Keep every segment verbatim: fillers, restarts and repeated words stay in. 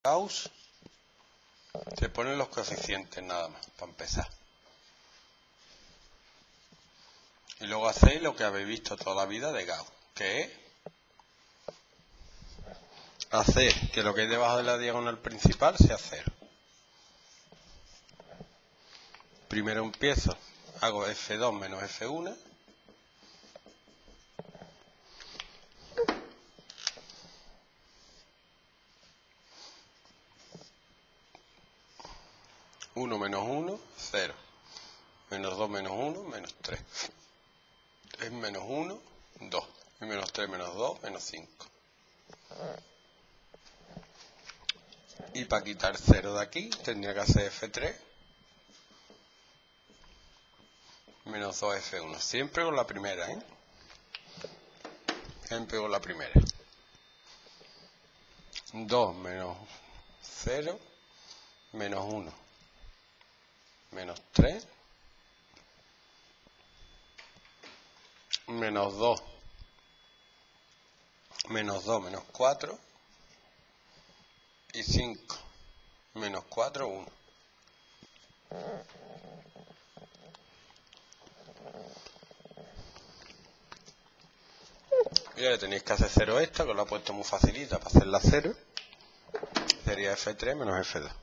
Gauss, se ponen los coeficientes nada más, para empezar. Y luego hacéis lo que habéis visto toda la vida de Gauss, que es hacer que lo que hay debajo de la diagonal principal sea cero. Primero empiezo, hago efe dos menos efe uno. uno menos uno, cero. Menos dos menos uno, menos tres. tres menos uno, dos. Y menos tres menos dos, menos cinco. Y para quitar cero de aquí, tendría que hacer efe tres menos dos efe uno. Siempre con la primera, ¿eh? Siempre con la primera. dos menos cero menos uno. Menos tres. Menos dos. Menos dos menos cuatro. Y cinco. Menos cuatro, uno. Y ahora tenéis que hacer cero esta, que lo he puesto muy facilita para hacerla cero. Sería efe tres menos efe dos.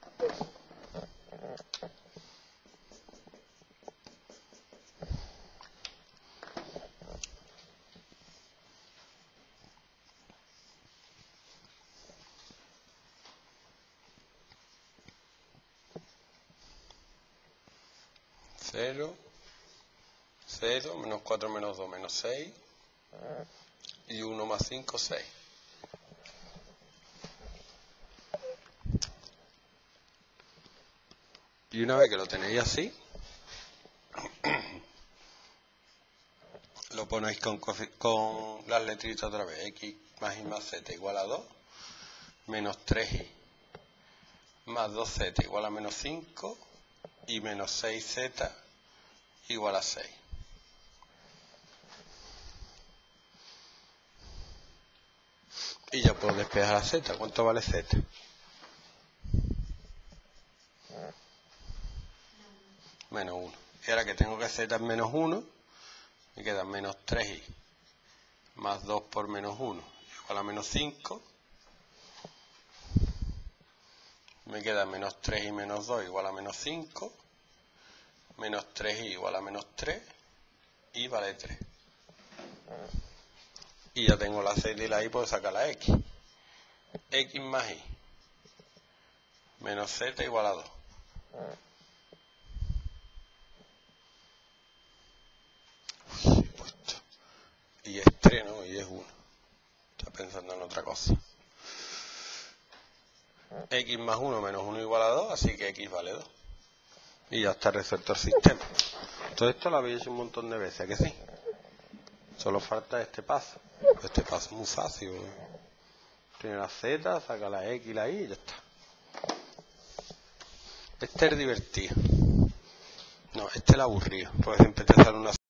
cero, cero, menos cuatro menos dos, menos seis. Y uno más cinco, seis. Y una vez que lo tenéis así, lo ponéis con, con las letritas otra vez. X más y más z igual a dos. Menos tres y más dos zeta igual a menos cinco. Y menos seis zeta igual a seis. Y ya puedo despejar a z. ¿Cuánto vale z? Menos uno. Y ahora que tengo que z es menos uno, me queda menos tres y más dos por menos uno igual a menos cinco. Me queda menos tres y menos dos igual a menos cinco. Menos tres y igual a menos tres. Y vale tres. Y ya tengo la z y la y, puedo sacar la x. X más y menos z igual a dos. Uy, he puesto. Y es tres, ¿no? Y es uno. Está pensando en otra cosa. X más uno menos uno igual a dos, así que x vale dos. Y ya está resuelto el sistema. Todo esto lo habéis hecho un montón de veces, ¿a que sí? Solo falta este paso. Este paso es muy fácil. Tiene la z, saca la x y la y y ya está. Este es divertido. No, este es el aburrido. Porque siempre te sale una